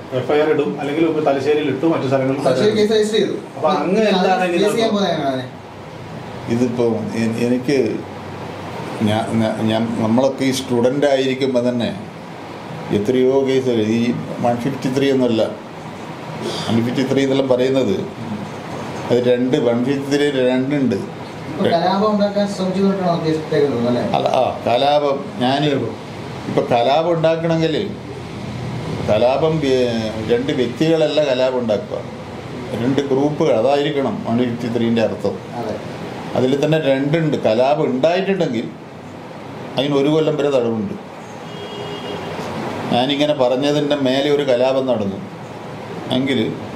FIR ഇടും, അല്ലെങ്കിൽ തലശ്ശേരിയിൽ ഇട്ടു, മറ്റു സ്ഥലങ്ങളിൽ. അപ്പൊ അങ്ങ് എന്താണ് ഇതിപ്പോ എനിക്ക് നമ്മളൊക്കെ ഈ സ്റ്റുഡൻ്റ് ആയിരിക്കുമ്പോൾ തന്നെ എത്രയോ കേസുകൾ, ഈ 153 ഒന്നുമല്ല, 153 എന്നെല്ലാം പറയുന്നത് അത് 153 2 അല്ല. കലാപം ഞാൻ ഇപ്പം കലാപം ഉണ്ടാക്കണമെങ്കിൽ കലാപം 2 വ്യക്തികളല്ല കലാപം ഉണ്ടാക്കുക, 2 ഗ്രൂപ്പുകൾ, അതായിരിക്കണം 153ൻ്റെ അർത്ഥം. അതിൽ തന്നെ 2 ഉണ്ട്. കലാപം ഉണ്ടായിട്ടുണ്ടെങ്കിൽ അതിന് 1 കൊല്ലം വരെ തടവുണ്ട്. ഞാനിങ്ങനെ പറഞ്ഞതിൻ്റെ മേലെ ഒരു കലാപം നടന്നു എങ്കിൽ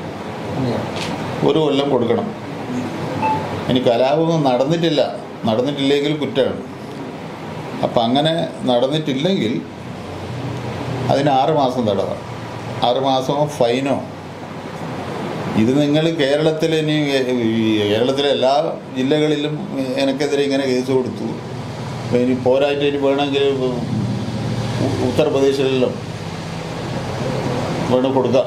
1 കൊല്ലം കൊടുക്കണം. ഇനി കലാപമൊന്നും നടന്നിട്ടില്ലെങ്കിൽ കുറ്റമാണ്. അപ്പം അങ്ങനെ നടന്നിട്ടില്ലെങ്കിൽ അതിന് 6 മാസം തടവാണ്, 6 മാസമോ ഫൈനോ. ഇത് നിങ്ങൾ കേരളത്തിലെ എല്ലാ ജില്ലകളിലും എനിക്കെതിരെ ഇങ്ങനെ കേസ് കൊടുത്തു. ഇനി പോരായിട്ട് ഇനി വേണമെങ്കിൽ ഉത്തർപ്രദേശിലെല്ലാം വേണം കൊടുക്കാം.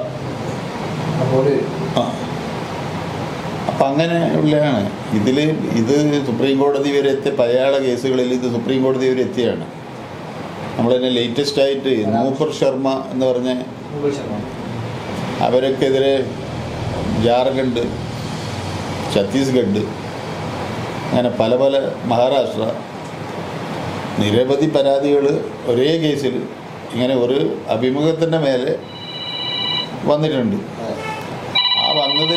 അപ്പം അങ്ങനെ ഉള്ളതാണ്. ഇത് സുപ്രീം കോടതി വരെ എത്തിയ പലയാള കേസുകളിൽ ഇത് സുപ്രീം കോടതി വരെ എത്തിയാണ്. നമ്മളതിനെ ലേറ്റസ്റ്റ് ആയിട്ട് നൂപുർ ശർമ്മ എന്ന് പറഞ്ഞ അവരൊക്കെതിരെ ജാർഖണ്ഡ്, ഛത്തീസ്ഗഡ്, അങ്ങനെ പല മഹാരാഷ്ട്ര നിരവധി പരാതികൾ ഒരേ കേസിൽ ഇങ്ങനെ ഒരു അഭിമുഖത്തിൻ്റെ മേലെ വന്നിട്ടുണ്ട്. ആ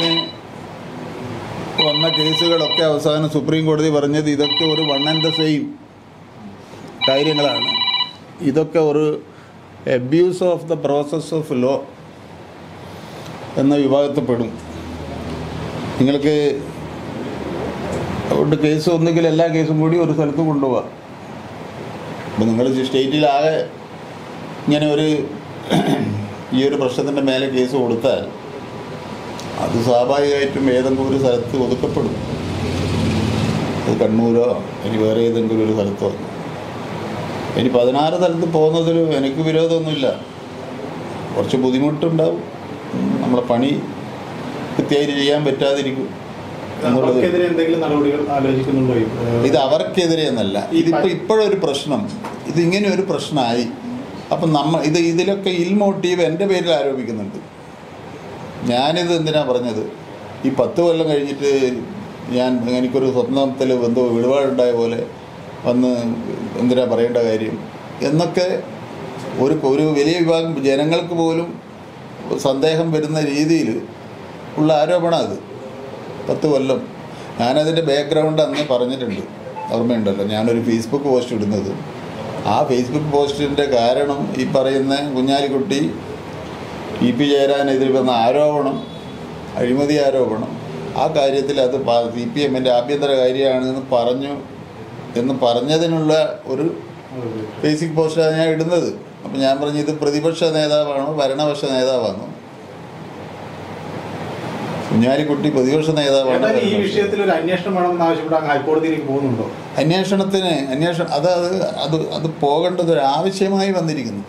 വന്ന കേസുകളൊക്കെ അവസാനം സുപ്രീം കോടതി പറഞ്ഞത് ഇതൊക്കെ ഒരു 1 and the same കാര്യങ്ങളാണ്, ഇതൊക്കെ ഒരു abuse of the process of law എന്ന വിഭാഗത്തിൽപ്പെടും. നിങ്ങൾക്ക് അതുകൊണ്ട് കേസ് ഒന്നുകിൽ എല്ലാ കേസും കൂടി ഒരു സ്ഥലത്ത് കൊണ്ടുപോകാം. അപ്പം നിങ്ങൾ സ്റ്റേറ്റിലാകെ ഇങ്ങനെ ഈ ഒരു പ്രശ്നത്തിൻ്റെ മേലെ കേസ് കൊടുത്താൽ അത് സ്വാഭാവികമായിട്ടും ഏതെങ്കിലും ഒരു സ്ഥലത്ത് ഒതുക്കപ്പെടും. അത് കണ്ണൂരോ ഇനി വേറെ ഏതെങ്കിലും ഒരു സ്ഥലത്തോ. ഇനി 16 സ്ഥലത്ത് പോകുന്നതിൽ എനിക്ക് വിരോധമൊന്നുമില്ല. കുറച്ച് ബുദ്ധിമുട്ടുണ്ടാവും, നമ്മളെ പണി കൃത്യമായിട്ട് ചെയ്യാൻ പറ്റാതിരിക്കും എന്നുള്ളത്. ഇത് അവർക്കെതിരെ എന്നല്ല, ഇപ്പോഴൊരു പ്രശ്നം, ഇതിങ്ങനെ ഒരു പ്രശ്നമായി. അപ്പം ഇതിലൊക്കെ മോട്ടീവ് എൻ്റെ പേരിൽ ആരോപിക്കുന്നുണ്ട്. ഞാനിത് എന്തിനാണ് പറഞ്ഞത്, ഈ 10 കൊല്ലം കഴിഞ്ഞിട്ട് എനിക്കൊരു സ്വപ്നത്തിൽ എന്തോ വിടുപാടുണ്ടായ പോലെ വന്ന് എന്തിനാ പറയേണ്ട കാര്യം എന്നൊക്കെ ഒരു വലിയ വിഭാഗം ജനങ്ങൾക്ക് പോലും സന്ദേഹം വരുന്ന രീതിയിൽ ഉള്ള ആരോപണം അത്. 10 കൊല്ലം ഞാനതിൻ്റെ ബാക്ക്ഗ്രൗണ്ട് അന്ന് പറഞ്ഞിട്ടുണ്ട്, ഓർമ്മയുണ്ടല്ലോ. ഞാനൊരു ഫേസ്ബുക്ക് പോസ്റ്റ് ഇടുന്നത്, ആ ഫേസ്ബുക്ക് പോസ്റ്റിൻ്റെ കാരണം ഈ പറയുന്ന കുഞ്ഞാലിക്കുട്ടി EP ജയരാജനെതിരെ വന്ന ആരോപണം, അഴിമതി ആരോപണം, ആ കാര്യത്തിൽ അത് CPMൻ്റെ ആഭ്യന്തര കാര്യമാണെന്ന് പറഞ്ഞതിനുള്ള ഒരു ബേസിക് പോസ്റ്റാണ് ഞാൻ ഇടുന്നത്. അപ്പം ഞാൻ പറഞ്ഞു, ഇത് പ്രതിപക്ഷ നേതാവാണോ ഭരണപക്ഷ നേതാവാണോ? കുഞ്ഞാലിക്കുട്ടി പ്രതിപക്ഷ നേതാവാണ്. ഈ വിഷയത്തിൽ ഒരു അന്വേഷണം വേണമെന്ന് ആവശ്യപ്പെടാൻ ഹൈക്കോടതിയിലേക്ക് പോകുന്നുണ്ടോ? അത് പോകേണ്ടത് ഒരു ആവശ്യമായി വന്നിരിക്കുന്നു.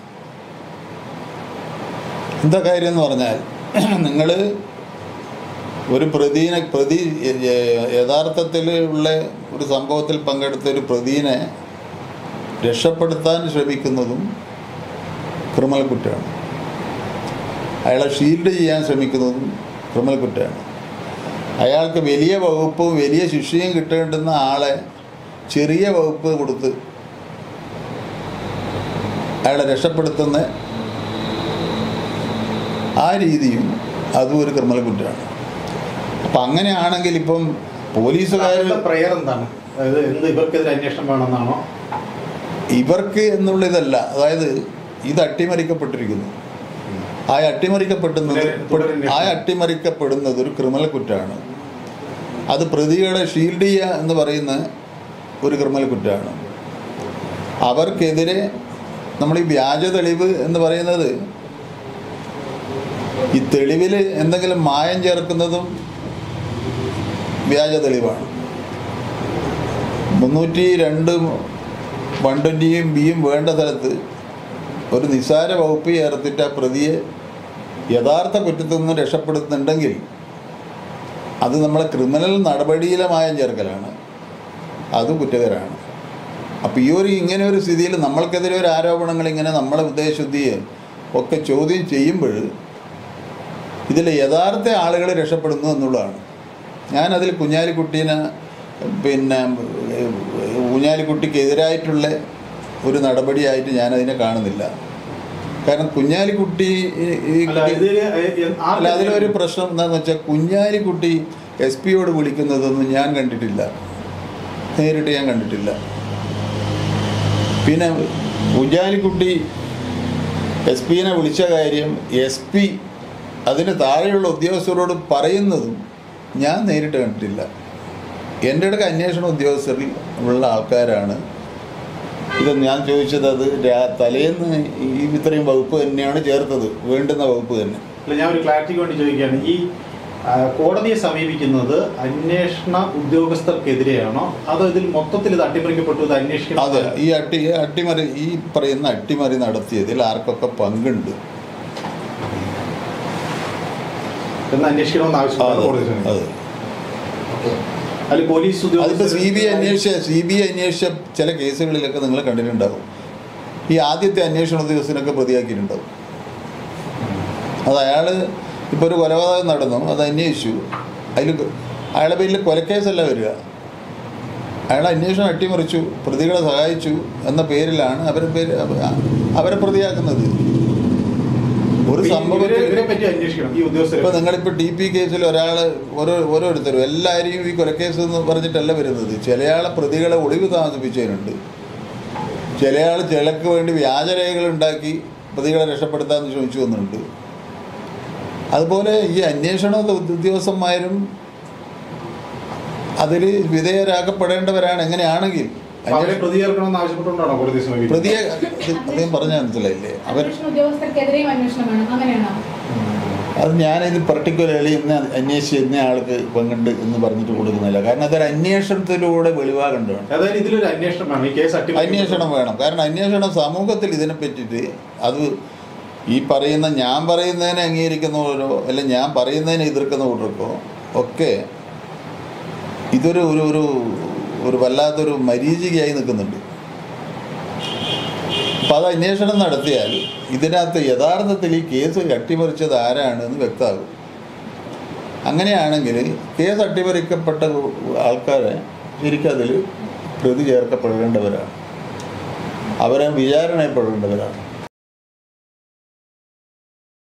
എന്താ കാര്യം എന്ന് പറഞ്ഞാൽ, നിങ്ങൾ ഒരു പ്രതി യഥാർത്ഥത്തിൽ ഉള്ള ഒരു സംഭവത്തിൽ പങ്കെടുത്ത ഒരു പ്രതിനെ രക്ഷപ്പെടുത്താൻ ശ്രമിക്കുന്നതും ക്രിമിനൽ കുറ്റമാണ്. അയാളെ ഷീൽഡ് ചെയ്യാൻ ശ്രമിക്കുന്നതും ക്രിമിനൽ കുറ്റമാണ്. അയാൾക്ക് വലിയ വകുപ്പും വലിയ ശിക്ഷയും കിട്ടേണ്ടുന്ന ആളെ ചെറിയ വകുപ്പ് കൊടുത്ത് അയാളെ രക്ഷപ്പെടുത്തുന്ന ആ രീതിയും അതും ഒരു ക്രിമിനൽ കുറ്റമാണ്. അപ്പം അങ്ങനെയാണെങ്കിൽ ഇപ്പം പോലീസുകാരുടെ പ്രയർ എന്താണ്? ഇവർക്കെതിരെ അന്വേഷണം വേണമെന്നാണോ? ഇവർക്ക് എന്നുള്ള ഇതല്ല, അതായത് ഇത് അട്ടിമറിക്കപ്പെട്ടിരിക്കുന്നു. ആ അട്ടിമറിക്കപ്പെടുന്നത് ഒരു ക്രിമിനൽ കുറ്റമാണ്. അത് പ്രതികളെ ഷീൽഡ് ചെയ്യുക എന്ന് പറയുന്ന ഒരു ക്രിമിനൽ കുറ്റമാണ്. അവർക്കെതിരെ നമ്മൾ ഈ വ്യാജ തെളിവ് എന്ന് പറയുന്നത്, ഈ തെളിവിൽ എന്തെങ്കിലും മായം ചേർക്കുന്നതും വ്യാജ തെളിവാണ്. 302 120 ബിയും വേണ്ട സ്ഥലത്ത് ഒരു നിസ്സാര വകുപ്പ് ചേർത്തിട്ട് ആ പ്രതിയെ യഥാർത്ഥ കുറ്റത്തിൽ നിന്ന് രക്ഷപ്പെടുന്നുണ്ടെങ്കിൽ അത് നമ്മളെ ക്രിമിനൽ നടപടിയിലെ മായം ചേർക്കലാണ്, അത് കുറ്റകരമാണ്. അപ്പോൾ ഇങ്ങനെ ഒരു സ്ഥിതിയിൽ നമ്മൾക്കെതിരെ ഒരു ആരോപണങ്ങൾ ഇങ്ങനെ നമ്മളെ ഉദ്ദേശശുദ്ധിയെ ഒക്കെ ചോദ്യം ചെയ്യുമ്പോൾ ഇതിൽ യഥാർത്ഥ ആളുകൾ രക്ഷപ്പെടുന്നു എന്നുള്ളതാണ്. ഞാനതിൽ കുഞ്ഞാലിക്കുട്ടീനെ കുഞ്ഞാലിക്കുട്ടിക്കെതിരായിട്ടുള്ള ഒരു നടപടിയായിട്ട് ഞാനതിനെ കാണുന്നില്ല. കാരണം കുഞ്ഞാലിക്കുട്ടി അല്ല, അതിലൊരു പ്രശ്നം എന്താണെന്ന് വെച്ചാൽ കുഞ്ഞാലിക്കുട്ടി SP-യോട് വിളിക്കുന്നതൊന്നും ഞാൻ കണ്ടിട്ടില്ല, നേരിട്ട് ഞാൻ കണ്ടിട്ടില്ല. പിന്നെ കുഞ്ഞാലിക്കുട്ടി SP-നെ വിളിച്ച കാര്യം SP അതിന് താഴെയുള്ള ഉദ്യോഗസ്ഥരോട് പറയുന്നതും ഞാൻ നേരിട്ട് കണ്ടിട്ടില്ല. എൻ്റെ അടുക്ക അന്വേഷണ ഉദ്യോഗസ്ഥരിൽ ഉള്ള ആൾക്കാരാണ് ഇത് ഞാൻ ചോദിച്ചത്. അത് തലേന്ന് ഇത്രയും വകുപ്പ് തന്നെയാണ് ചേർത്തത്, വേണ്ടുന്ന വകുപ്പ് തന്നെ. അല്ല, ഞാൻ ഒരു ക്ലാരിറ്റിക്ക് വേണ്ടി ചോദിക്കുകയാണ്. ഈ കോടതിയെ സമീപിക്കുന്നത് അന്വേഷണ ഉദ്യോഗസ്ഥർക്കെതിരെയാണോ അതോ ഇതിൽ മൊത്തത്തിൽ ഇത് അട്ടിമറിക്കപ്പെട്ടു ഇത് അന്വേഷിക്കണം? അതെ, ഈ പറയുന്ന അട്ടിമറി നടത്തിയതിൽ ആർക്കൊക്കെ പങ്കുണ്ട് എന്ന് അന്വേഷിക്കണമെന്ന് ആവശ്യമാണ്. അതെ, അതിൽ പോലീസ് അതിപ്പോൾ CBI അന്വേഷിച്ച ചില കേസുകളിലൊക്കെ നിങ്ങൾ കണ്ടിട്ടുണ്ടാകും. ഈ ആദ്യത്തെ അന്വേഷണ ഉദ്യോഗസ്ഥനൊക്കെ പ്രതിയാക്കിയിട്ടുണ്ടാവും. അത് അയാൾ ഇപ്പോൾ ഒരു കൊലപാതകം നടന്നു, അത് അന്വേഷിച്ചു, അയാളുടെ പേരിൽ കൊലക്കേസല്ല വരിക, അയാൾ അന്വേഷണം അട്ടിമറിച്ചു, പ്രതികളെ സഹായിച്ചു എന്ന പേരിലാണ് അവരെ പ്രതിയാക്കുന്നത്. ഒരു സംഭവത്തിൽ ഇപ്പോൾ നിങ്ങളിപ്പോൾ TP കേസിൽ ഓരോരുത്തരും എല്ലാവരെയും ഈ കൊലക്കേസ് എന്ന് പറഞ്ഞിട്ടല്ല വരുന്നത്. ചിലയാളെ പ്രതികളെ ഒളിവ് താമസിപ്പിച്ചതിനുണ്ട്, ചിലയാൾ ചിലക്ക് വേണ്ടി വ്യാജരേഖകൾ ഉണ്ടാക്കി പ്രതികളെ രക്ഷപ്പെടുത്താമെന്ന് ശ്രമിച്ചു വന്നിട്ടുണ്ട്. അതുപോലെ ഈ അന്വേഷണ ഉദ്യോഗസ്ഥന്മാരും അതിൽ വിധേയരാക്കപ്പെടേണ്ടവരാണ്. എങ്ങനെയാണെങ്കിൽ പ്രതിയെ അദ്ദേഹം പറഞ്ഞാൽ മനസ്സിലായില്ലേ, അത് ഞാനിത് പർട്ടിക്കുലർലി ഇന്ന് അന്വേഷിച്ച് ഇന്ന ആൾക്ക് പങ്കുണ്ട് എന്ന് പറഞ്ഞിട്ട് കൊടുക്കുന്നില്ല. കാരണം അതൊരു അന്വേഷണത്തിലൂടെ വെളിവാകേണ്ടതാണ്. അന്വേഷണം വേണം. കാരണം അന്വേഷണം സമൂഹത്തിൽ ഇതിനെ പറ്റിയിട്ട് അത് ഈ പറയുന്ന ഞാൻ പറയുന്നതിനെ അംഗീകരിക്കുന്നവരോ അല്ല ഞാൻ പറയുന്നതിനെ എതിർക്കുന്നവർക്കോ ഒക്കെ ഇതൊരു ഒരു ഒരു വല്ലാത്തൊരു മരീചികയായി നിൽക്കുന്നുണ്ട്. അപ്പം അത് അന്വേഷണം നടത്തിയാൽ ഇതിനകത്ത് യഥാർത്ഥത്തിൽ ഈ കേസ് അട്ടിമറിച്ചത് ആരാണെന്ന് വ്യക്തമാകും. അങ്ങനെയാണെങ്കിൽ കേസ് അട്ടിമറിക്കപ്പെട്ട ആൾക്കാരെ ശരിക്കും അതിൽ പ്രതി ചേർക്കപ്പെടേണ്ടവരാണ്, അവരെ വിചാരണയപ്പെടേണ്ടവരാണ്.